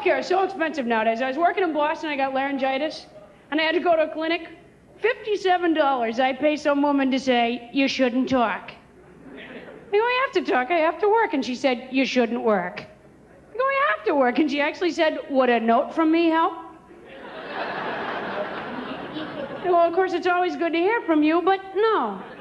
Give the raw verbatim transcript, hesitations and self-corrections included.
Healthcare is so expensive nowadays. I was working in Boston, I got laryngitis, and I had to go to a clinic. fifty-seven dollars I pay some woman to say, you shouldn't talk. I go, I have to talk, I have to work. And she said, you shouldn't work. I go, I have to work. And she actually said, would a note from me help? Well, of course, it's always good to hear from you, but no.